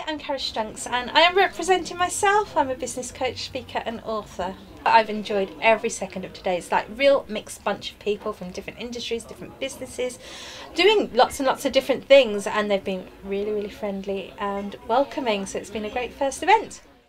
I'm Strunks and I am representing myself. I'm a business coach, speaker and author. I've enjoyed every second of today. It's like a real mixed bunch of people from different industries, different businesses, doing lots and lots of different things, and they've been really, really friendly and welcoming, so it's been a great first event.